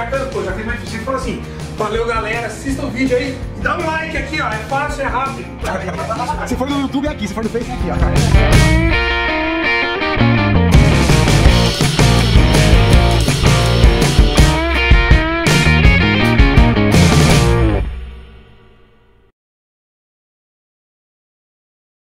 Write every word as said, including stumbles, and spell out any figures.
já cantou, já fez mais difícil. Fala assim, valeu galera, assista o vídeo aí e dá um like aqui, ó. É fácil, é rápido. Se for no YouTube é aqui, se for no Face é aqui, ó.